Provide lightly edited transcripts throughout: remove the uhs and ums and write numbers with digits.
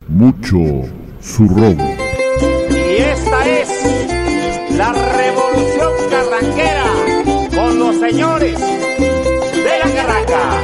mucho zurrón. Y esta es la revolución carranquera con los señores de la carranga.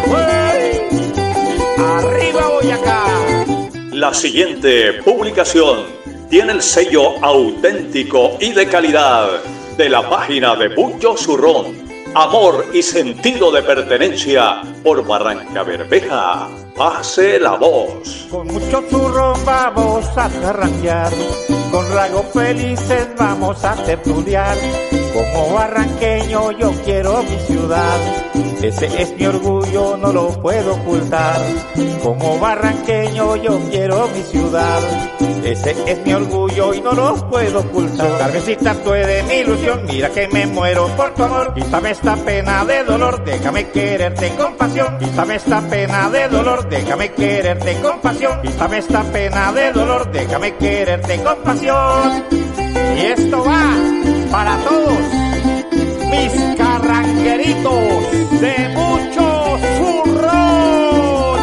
¡Arriba Boyacá! La siguiente publicación tiene el sello auténtico y de calidad de la página de Mucho Zurrón. Amor y sentido de pertenencia por Barrancabermeja. Pase la voz. Con mucho zurrón vamos a carranquear, con rasgos felices vamos a tertuliar. Como barranqueño yo quiero mi ciudad, ese es mi orgullo, no lo puedo ocultar. Como barranqueño yo quiero mi ciudad, ese es mi orgullo y no lo puedo ocultar. Carmesita, tú eres mi ilusión, mira que me muero por tu amor. Quítame esta pena de dolor, déjame quererte con pasión. Quítame esta pena de dolor, déjame quererte con pasión. Quítame esta pena de dolor, déjame quererte con pasión. Y esto va para todos mis carranqueritos de mucho zurrón.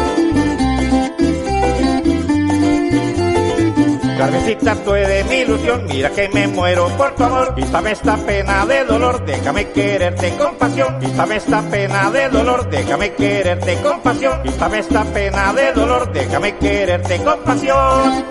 Carmesita, tú eres mi ilusión, mira que me muero por tu amor. Quítame esta pena de dolor, déjame quererte con pasión. Quítame esta pena de dolor, déjame quererte con pasión. Quítame esta pena de dolor, déjame quererte con pasión.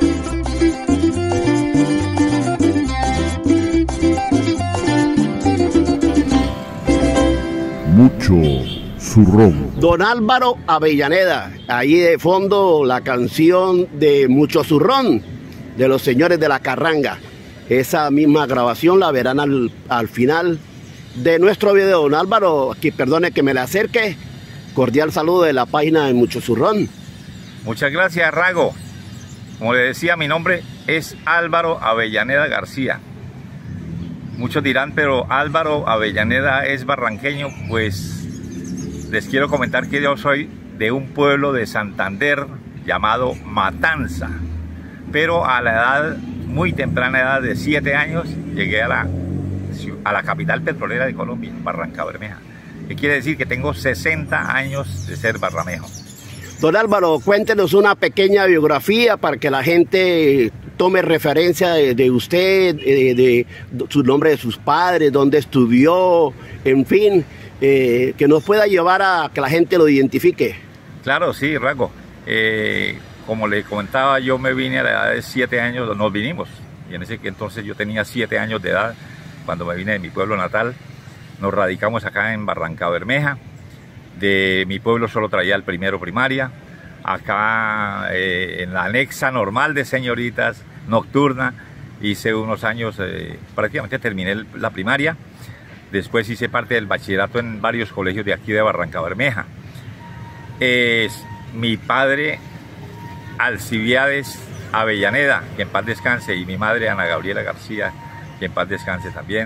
Mucho zurrón. Don Álvaro Avellaneda, ahí de fondo la canción de Mucho Zurrón de los señores de la carranga. Esa misma grabación la verán al final de nuestro video. Don Álvaro, aquí perdone que me le acerque, cordial saludo de la página de Mucho Zurrón. Muchas gracias, Rago. Como le decía, mi nombre es Álvaro Avellaneda García. Muchos dirán, pero Álvaro Avellaneda es barranqueño. Pues les quiero comentar que yo soy de un pueblo de Santander llamado Matanza, pero a la edad, muy temprana edad de 7 años, llegué a la capital petrolera de Colombia, Barrancabermeja. ¿Qué quiere decir? Que tengo 60 años de ser barramejo. Don Álvaro, cuéntenos una pequeña biografía para que la gente tome referencia de usted, de su nombre de sus padres, dónde estudió, en fin, que nos pueda llevar a que la gente lo identifique. Claro, sí, Rago. Como le comentaba, yo me vine a la edad de 7 años, nos vinimos, y en ese entonces yo tenía 7 años de edad cuando me vine de mi pueblo natal. Nos radicamos acá en Barrancabermeja. De mi pueblo solo traía el primero primaria. Acá en la anexa normal de señoritas, nocturna, hice unos años, prácticamente terminé la primaria. Después hice parte del bachillerato en varios colegios de aquí de Barrancabermeja. Mi padre, Alcibiades Avellaneda, que en paz descanse, y mi madre, Ana Gabriela García, que en paz descanse también.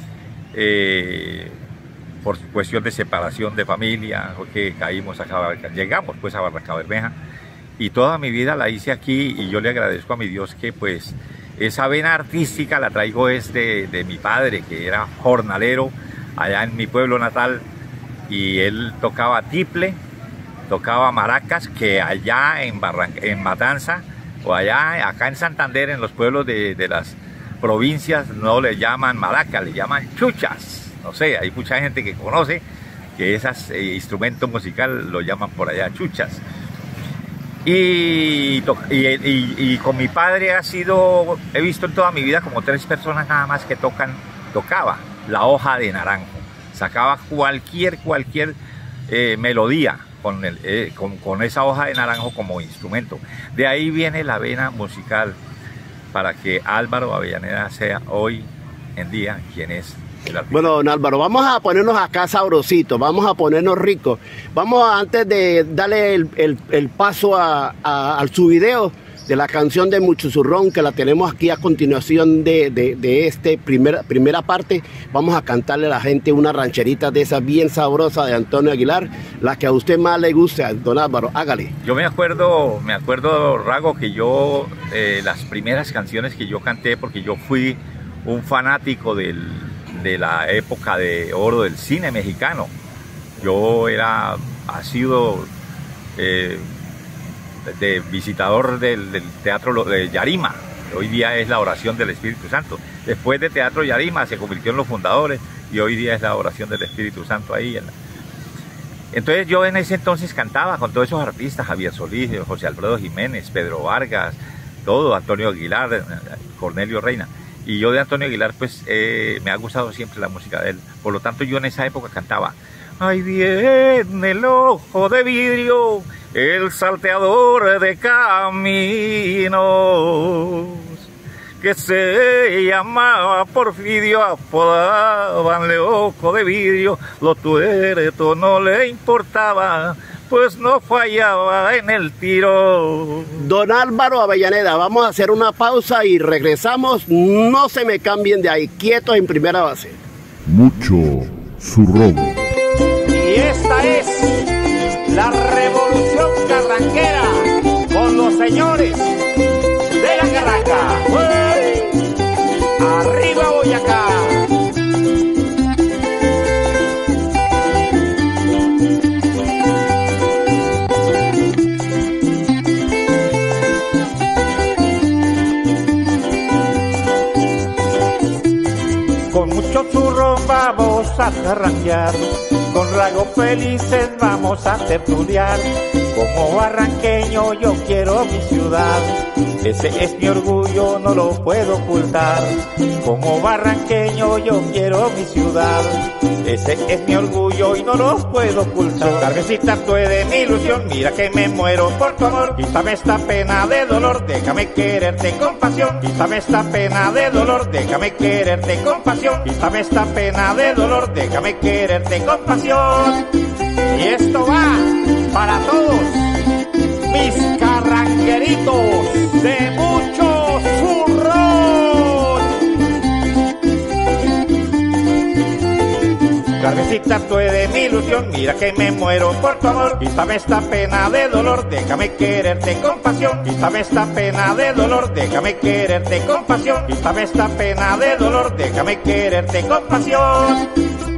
Por cuestión de separación de familia, que caímos acá, llegamos pues a Barrancabermeja, y toda mi vida la hice aquí, y yo le agradezco a mi Dios que pues esa vena artística la traigo de mi padre, que era jornalero allá en mi pueblo natal, y él tocaba tiple, tocaba maracas, que allá en Matanza, o acá en Santander, en los pueblos de las provincias, no le llaman maracas, le llaman chuchas. No sé, hay mucha gente que conoce que ese instrumento musical lo llaman por allá chuchas. Y con mi padre he visto en toda mi vida como 3 personas nada más que tocaba la hoja de naranjo. Sacaba cualquier melodía con esa hoja de naranjo como instrumento. De ahí viene la vena musical para que Álvaro Avellaneda sea hoy en día quien es. Bueno, don Álvaro, vamos a ponernos acá sabrositos, vamos a ponernos ricos. Vamos antes de darle el paso a su video de la canción de Mucho Zurrón, que la tenemos aquí a continuación de esta primera parte. Vamos a cantarle a la gente una rancherita de esas bien sabrosas de Antonio Aguilar, la que a usted más le guste, don Álvaro, hágale. Yo me acuerdo, Rago, que yo, las primeras canciones que yo canté, porque yo fui un fanático de la época de oro del cine mexicano. Yo ha sido de visitador del Teatro de Yarima. Hoy día es la oración del Espíritu Santo. Después de Teatro Yarima se convirtió en los fundadores y hoy día es la oración del Espíritu Santo ahí. Entonces yo en ese entonces cantaba con todos esos artistas, Javier Solís, José Alfredo Jiménez, Pedro Vargas, todo, Antonio Aguilar, Cornelio Reina. Y yo de Antonio Aguilar pues me ha gustado siempre la música de él. Por lo tanto yo en esa época cantaba: ahí viene el ojo de vidrio, el salteador de caminos, que se llamaba Porfirio, apodabanle ojo de vidrio, lo tuerto no le importaba, pues no fallaba en el tiro. Don Álvaro Avellaneda, vamos a hacer una pausa y regresamos. No se me cambien de ahí, quietos en primera base. Mucho zurrón. Y esta es la revolución carranquera con los señores de la carranca. ¡Uy! ¡Arriba Boyacá! Con mucho zurrón vamos a carranquear, con rasgos felices vamos a tertuliar. Como barranqueño yo quiero mi ciudad, ese es mi orgullo, no lo puedo ocultar. Como barranqueño yo quiero mi ciudad, ese es mi orgullo y no lo puedo ocultar. Carmesita, tú eres mi ilusión, mira que me muero por tu amor. Quítame esta pena de dolor, déjame quererte con pasión. Quítame esta pena de dolor, déjame quererte con pasión. Quítame esta pena de dolor, déjame quererte con pasión. Y esto va para todos mis carranqueritos de mucho zurrón. Carmesita, tú eres mi ilusión, mira que me muero por tu amor. Quítame esta pena de dolor, déjame quererte con pasión. Quítame esta pena de dolor, déjame quererte con pasión. Quítame esta pena de dolor, déjame quererte con pasión.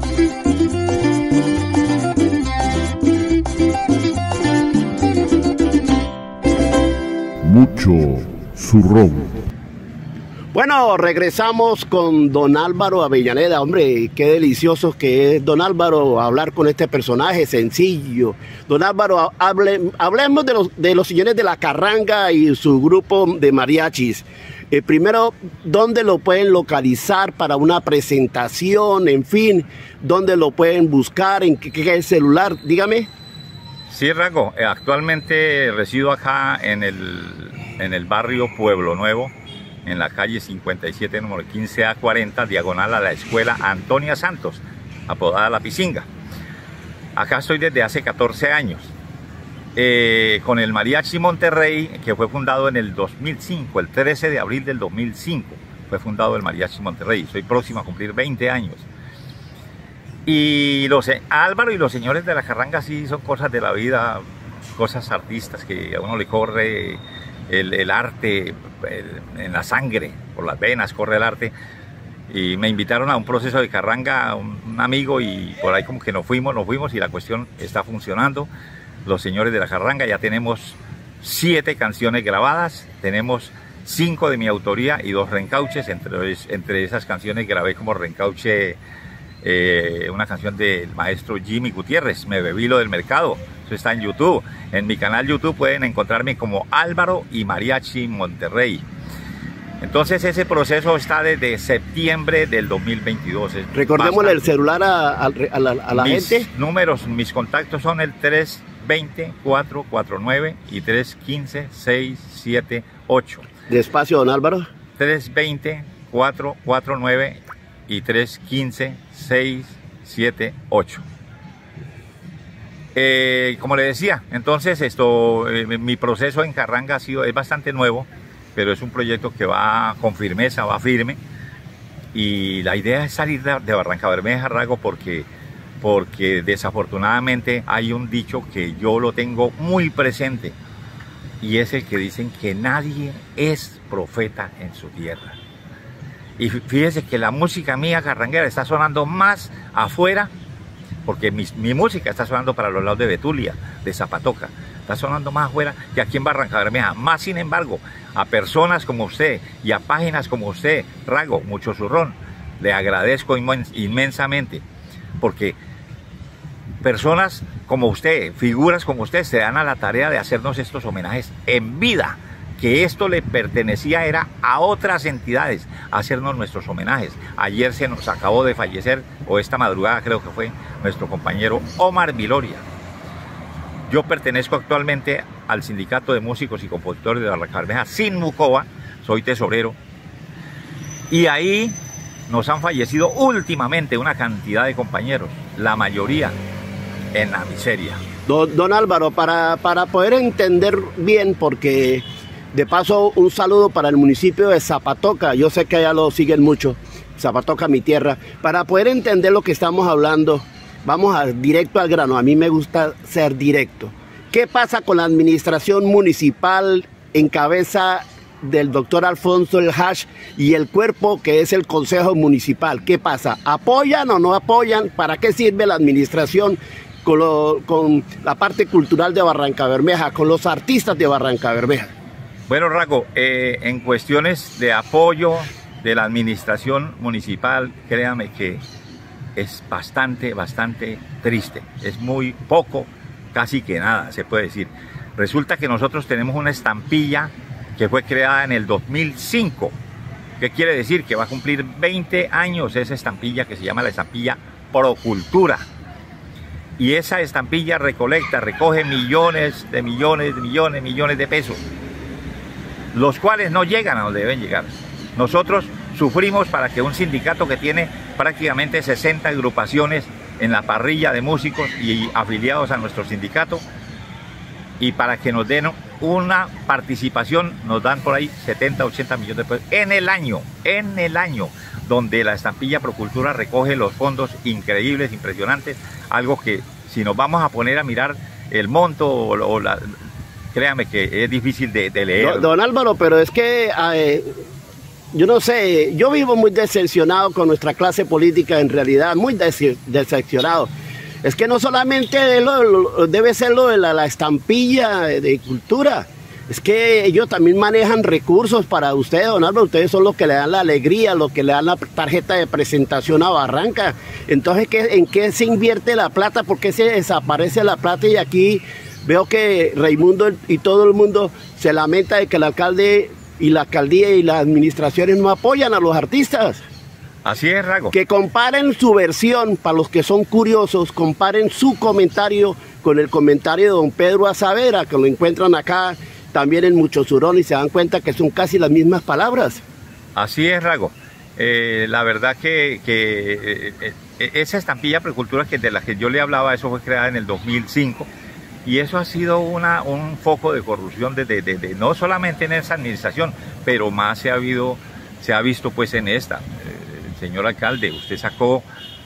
Mucho zurrón. Bueno, regresamos con don Álvaro Avellaneda. Hombre, qué delicioso que es don Álvaro hablar con este personaje sencillo. Don Álvaro, hablemos de los señores de la carranga y su grupo de mariachis. Primero, ¿dónde lo pueden localizar para una presentación? En fin, ¿dónde lo pueden buscar? ¿En qué celular? Dígame. Sí, Rango, actualmente resido acá en el barrio Pueblo Nuevo, en la calle 57, número 15A40, diagonal a la escuela Antonia Santos, apodada La Pisinga. Acá estoy desde hace 14 años, con el Mariachi Monterrey, que fue fundado en el 2005, el 13 de abril del 2005, fue fundado el Mariachi Monterrey. Soy próximo a cumplir 20 años. Y Álvaro y los señores de la carranga sí son cosas de la vida, cosas artistas que a uno le corre el arte en la sangre, por las venas corre el arte. Y me invitaron a un proceso de carranga, un amigo, y por ahí como que nos fuimos y la cuestión está funcionando. Los señores de la carranga, ya tenemos 7 canciones grabadas, tenemos 5 de mi autoría y 2 reencauches. Entre esas canciones grabé como reencauche una canción del maestro Jimmy Gutiérrez, Me bebí lo del mercado. Eso está en YouTube. En mi canal YouTube pueden encontrarme como Álvaro y Mariachi Monterrey. Entonces ese proceso está desde septiembre del 2022. Recordémosle el celular a la gente. Mis contactos son el 320-449 y 315-678. Despacio, don Álvaro. 320-449 y 315-678. Como le decía, entonces mi proceso en carranga es bastante nuevo, pero es un proyecto que va con firmeza, va firme, y la idea es salir de Barrancabermeja, Rago, porque desafortunadamente hay un dicho que yo lo tengo muy presente, y es el que dicen que nadie es profeta en su tierra. Y fíjese que la música mía carranguera está sonando más afuera, porque mi música está sonando para los lados de Betulia, de Zapatoca, está sonando más afuera que aquí en Barrancabermeja. Más sin embargo, a personas como usted y a páginas como usted, Rago, Mucho Zurrón, le agradezco inmensamente, porque personas como usted, figuras como usted, se dan a la tarea de hacernos estos homenajes en vida, que esto le pertenecía era a otras entidades, hacernos nuestros homenajes. Ayer se nos acabó de fallecer, o esta madrugada creo que fue, nuestro compañero Omar Viloria. Yo pertenezco actualmente al Sindicato de Músicos y Compositores de Barrancabermeja, Sinmucova, soy tesorero, y ahí nos han fallecido últimamente una cantidad de compañeros, la mayoría en la miseria. Don Álvaro, para poder entender bien, porque de paso un saludo para el municipio de Zapatoca, yo sé que allá lo siguen mucho, Zapatoca, mi tierra, para poder entender lo que estamos hablando, vamos directo al grano, a mí me gusta ser directo. ¿Qué pasa con la administración municipal en cabeza del doctor Alfonso El Hash y el cuerpo que es el Consejo Municipal? ¿Qué pasa? ¿Apoyan o no apoyan? ¿Para qué sirve la administración con la parte cultural de Barrancabermeja, con los artistas de Barrancabermeja? Bueno, Rago, en cuestiones de apoyo de la administración municipal, créame que es bastante triste. Es muy poco, casi que nada, se puede decir. Resulta que nosotros tenemos una estampilla que fue creada en el 2005. ¿Qué quiere decir? Que va a cumplir 20 años esa estampilla que se llama la estampilla Procultura. Y esa estampilla recoge millones de pesos, los cuales no llegan a donde deben llegar. Nosotros sufrimos para que un sindicato que tiene prácticamente 60 agrupaciones en la parrilla de músicos y afiliados a nuestro sindicato, y para que nos den una participación nos dan por ahí 70, 80 millones de pesos en el año, donde la estampilla Procultura recoge los fondos increíbles, impresionantes, algo que si nos vamos a poner a mirar el monto créame que es difícil de leer. Don Álvaro, pero es que yo no sé, yo vivo muy decepcionado con nuestra clase política, en realidad, muy decepcionado. Es que no solamente debe ser lo de la estampilla de cultura, es que ellos también manejan recursos para ustedes, don Álvaro. Ustedes son los que le dan la alegría, los que le dan la tarjeta de presentación a Barranca. Entonces, ¿en qué se invierte la plata? ¿Por qué se desaparece la plata? Y aquí veo que Raimundo y todo el mundo se lamenta de que el alcalde y la alcaldía y las administraciones no apoyan a los artistas. Así es, Rago. Que comparen su versión, para los que son curiosos, comparen su comentario con el comentario de don Pedro Azavera, que lo encuentran acá también en Mucho Zurrón, y se dan cuenta que son casi las mismas palabras. Así es, Rago. La verdad que esa estampilla Procultura de la que yo le hablaba, eso fue creada en el 2005, y eso ha sido un foco de corrupción no solamente en esa administración, pero más se ha visto pues en esta. Señor alcalde, usted sacó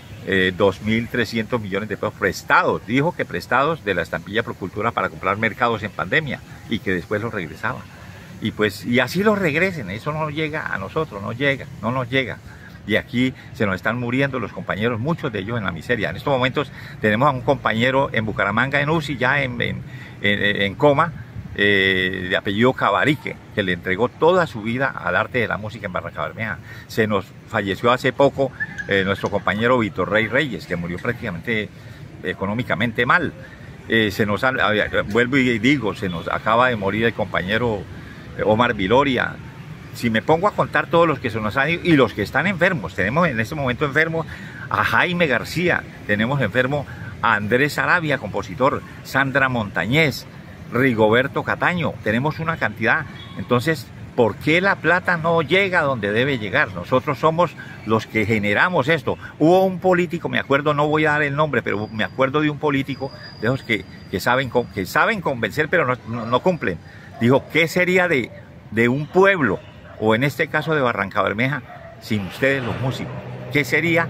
2.300 millones de pesos prestados, dijo que prestados de la estampilla Procultura para comprar mercados en pandemia, y que después los regresaba. Y así los regresen, eso no llega a nosotros, no nos llega. Y aquí se nos están muriendo los compañeros, muchos de ellos en la miseria. En estos momentos tenemos a un compañero en Bucaramanga, en UCI, ya en coma, de apellido Cabarique, que le entregó toda su vida al arte de la música en Barrancabermeja. Se nos falleció hace poco nuestro compañero Víctor Rey Reyes, que murió prácticamente económicamente mal. Vuelvo y digo, se nos acaba de morir el compañero Omar Viloria. Si me pongo a contar todos los que se nos han ido y los que están enfermos, tenemos en este momento enfermo a Jaime García, tenemos enfermo a Andrés Arabia, compositor, Sandra Montañez, Rigoberto Cataño, tenemos una cantidad. Entonces, ¿por qué la plata no llega donde debe llegar? Nosotros somos los que generamos esto. Hubo un político, me acuerdo, no voy a dar el nombre, pero me acuerdo de un político de esos que saben convencer, pero no cumplen. Dijo, ¿qué sería de un pueblo, o en este caso de Barrancabermeja, sin ustedes los músicos? ¿Qué sería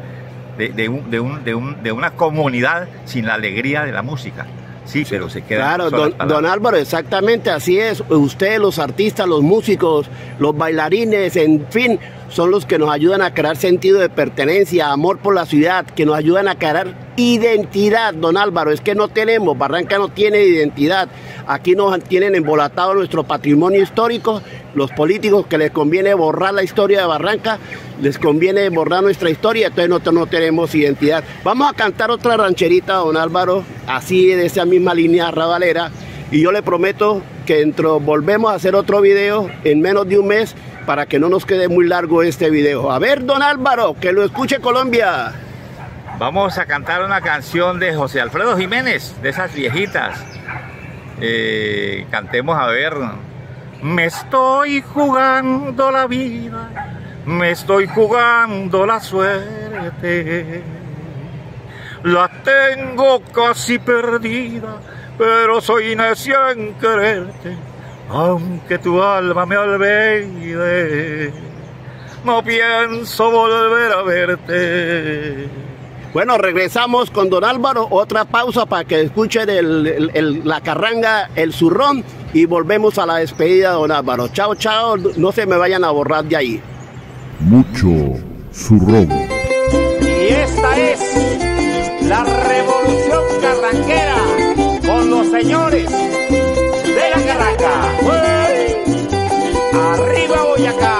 de una comunidad sin la alegría de la música? Sí, pero se queda. Claro, don Álvaro, exactamente así es. Ustedes, los artistas, los músicos, los bailarines, en fin, son los que nos ayudan a crear sentido de pertenencia, amor por la ciudad, que nos ayudan a crear identidad, don Álvaro, es que no tenemos, Barranca no tiene identidad. Aquí nos tienen embolatado nuestro patrimonio histórico, los políticos que les conviene borrar la historia de Barranca, les conviene borrar nuestra historia, entonces nosotros no tenemos identidad. Vamos a cantar otra rancherita, don Álvaro, así de esa misma línea rabalera, y yo le prometo que volvemos a hacer otro video en menos de un mes para que no nos quede muy largo este video. A ver, don Álvaro, que lo escuche Colombia. Vamos a cantar una canción de José Alfredo Jiménez, de esas viejitas. Cantemos, a ver. Me estoy jugando la vida, me estoy jugando la suerte, la tengo casi perdida, pero soy necia en quererte, aunque tu alma me olvide, no pienso volver a verte. Bueno, regresamos con don Álvaro, otra pausa para que escuchen la carranga, el zurrón, y volvemos a la despedida de don Álvaro. Chao, chao, no se me vayan a borrar de ahí. Mucho zurrón. Y esta es la revolución carranquera con los señores de la carranga. ¡Uy! ¡Arriba Boyacá!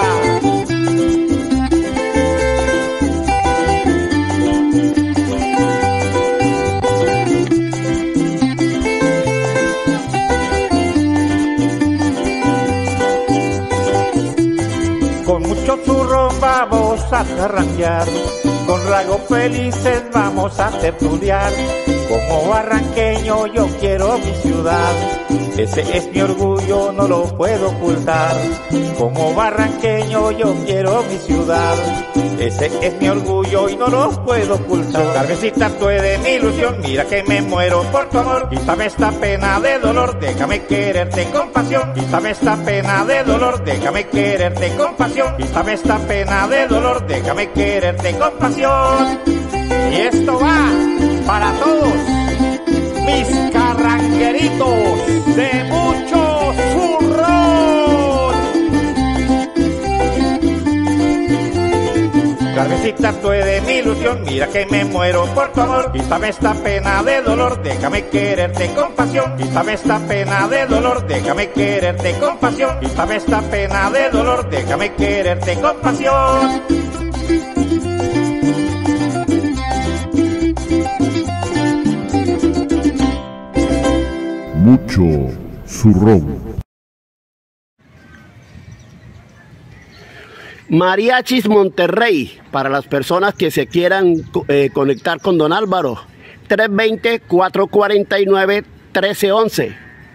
Con mucho zurrón vamos a carranquear, con rasgos felices vamos a tertuliar. Como barranqueño yo quiero mi ciudad, ese es mi orgullo, no lo puedo ocultar. Como barranqueño yo quiero mi ciudad, ese es mi orgullo y no lo puedo ocultar. Carmesita, tú eres mi ilusión, mira que me muero por tu amor. Quítame esta pena de dolor, déjame quererte con pasión. Quítame esta pena de dolor, déjame quererte con pasión. Quítame esta pena de dolor, déjame quererte con pasión. Y esto va para todos mis carranqueritos de mucho zurrón. Carmesita, tú eres mi ilusión, mira que me muero por tu amor. Quítame esta pena de dolor, déjame quererte con pasión. Quítame esta pena de dolor, déjame quererte con pasión. Quítame esta pena de dolor, déjame quererte con pasión. Mucho zurrón. Mariachis Monterrey, para las personas que se quieran conectar con don Álvaro, 320-449-1311,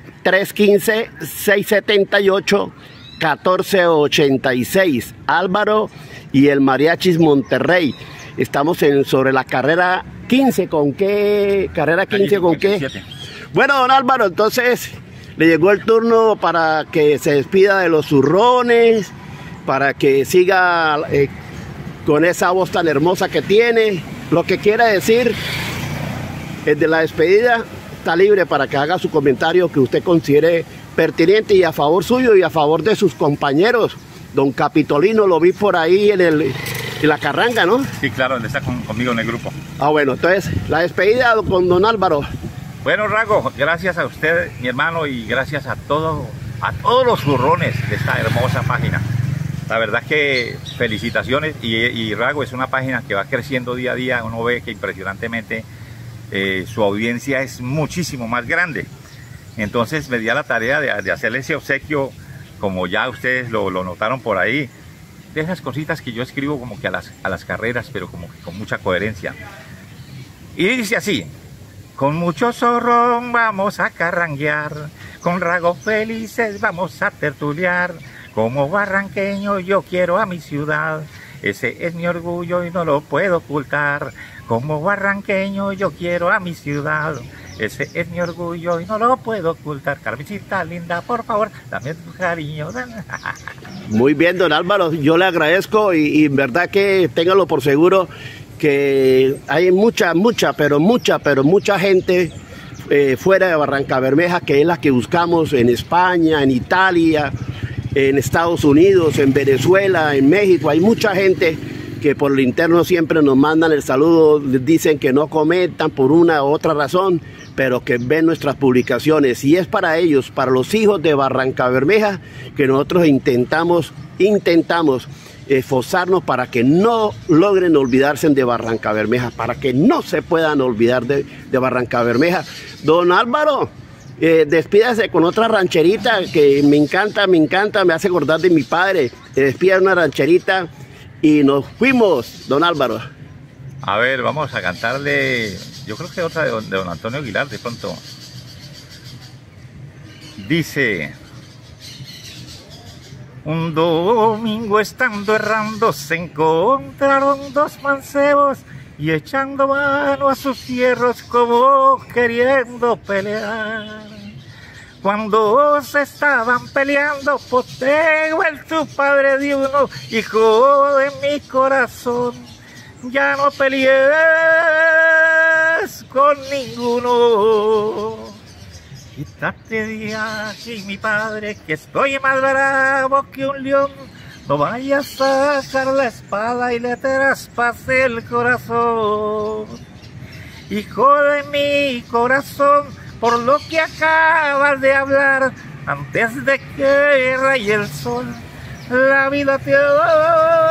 315-678-1486, Álvaro y el Mariachis Monterrey. Estamos sobre la carrera 15, ¿con qué? Carrera 15, ¿con qué? Bueno, don Álvaro, entonces le llegó el turno para que se despida de los zurrones, para que siga con esa voz tan hermosa que tiene. Lo que quiera decir de la despedida, está libre para que haga su comentario que usted considere pertinente y a favor suyo y a favor de sus compañeros. Don Capitolino lo vi por ahí en la carranga, ¿no? Sí, claro, él está conmigo en el grupo. Ah, bueno, entonces la despedida con don Álvaro. Bueno, Rago, gracias a usted, mi hermano, y gracias a todos los zurrones de esta hermosa página. La verdad que felicitaciones, y Rago es una página que va creciendo día a día. Uno ve que impresionantemente su audiencia es muchísimo más grande. Entonces me di a la tarea de hacerle ese obsequio, como ya ustedes lo notaron por ahí, de esas cositas que yo escribo como que a las carreras, pero como que con mucha coherencia. Y dice así: con mucho zorrón vamos a carranguear, con rasgos felices vamos a tertuliar. Como barranqueño yo quiero a mi ciudad, ese es mi orgullo y no lo puedo ocultar. Como barranqueño yo quiero a mi ciudad, ese es mi orgullo y no lo puedo ocultar. Carmencita linda, por favor, dame tu cariño. Muy bien, don Álvaro, yo le agradezco y en verdad que téngalo por seguro que hay mucha gente fuera de Barrancabermeja, que es la que buscamos en España, en Italia, en Estados Unidos, en Venezuela, en México. Hay mucha gente que por el interno siempre nos mandan el saludo, dicen que no comentan por una u otra razón, pero que ven nuestras publicaciones. Y es para ellos, para los hijos de Barrancabermeja, que nosotros intentamos esforzarnos para que no logren olvidarse de Barrancabermeja, para que no se puedan olvidar de Barrancabermeja. Don Álvaro, despídase con otra rancherita que me encanta, me hace acordar de mi padre. Despida una rancherita y nos fuimos, don Álvaro. A ver, vamos a cantarle, yo creo que otra de don Antonio Aguilar de pronto. Dice: un domingo estando errando se encontraron dos mancebos y echando mano a sus fierros como queriendo pelear. Cuando se estaban peleando, potego el tu padre de uno, hijo de mi corazón, ya no pelees con ninguno. Quítate de aquí, mi padre, que estoy más bravo que un león. No vayas a sacar la espada y le traspase el corazón. Hijo de mi corazón, por lo que acabas de hablar, antes de que raye el sol, la vida te